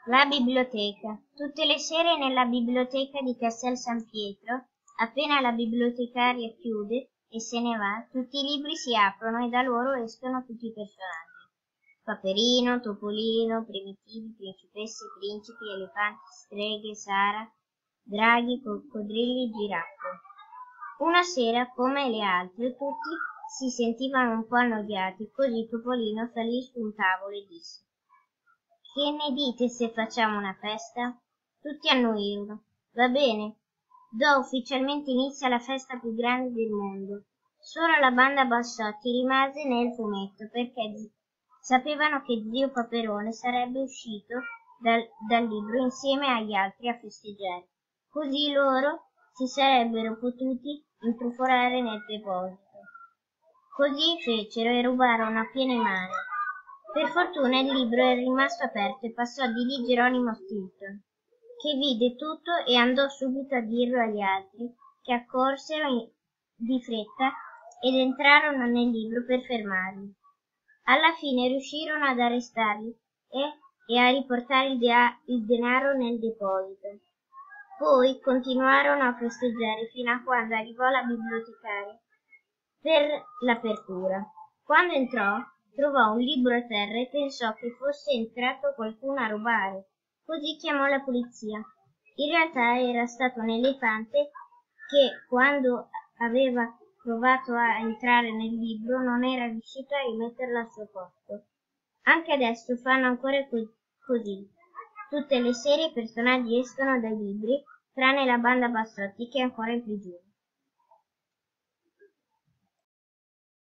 La biblioteca. Tutte le sere nella biblioteca di Castel San Pietro, appena la bibliotecaria chiude e se ne va, tutti i libri si aprono e da loro escono tutti i personaggi. Paperino, Topolino, Primitivi, Principesse, Principi, Elefanti, Streghe, Sara, Draghi, Coccodrilli, Giraffe. Una sera, come le altre, tutti si sentivano un po' annoiati, così Topolino salì su un tavolo e disse: «Che ne dite se facciamo una festa?» Tutti annuirono. «Va bene, do ufficialmente inizio alla festa più grande del mondo». Solo la banda Bassotti rimase nel fumetto perché sapevano che zio Paperone sarebbe uscito dal libro insieme agli altri a festeggiare. Così loro si sarebbero potuti intrufolare nel deposito. Così fecero e rubarono a piene mani. Per fortuna il libro è rimasto aperto e passò di lì Geronimo Stilton, che vide tutto e andò subito a dirlo agli altri, che accorsero di fretta ed entrarono nel libro per fermarli. Alla fine riuscirono ad arrestarli e a riportare il denaro nel deposito. Poi continuarono a festeggiare fino a quando arrivò la bibliotecaria per l'apertura. Quando entrò, trovò un libro a terra e pensò che fosse entrato qualcuno a rubare. Così chiamò la polizia. In realtà era stato un elefante che, quando aveva provato a entrare nel libro, non era riuscito a rimetterlo al suo posto. Anche adesso fanno ancora così. Tutte le sere i personaggi escono dai libri, tranne la banda Bassotti che è ancora in prigione.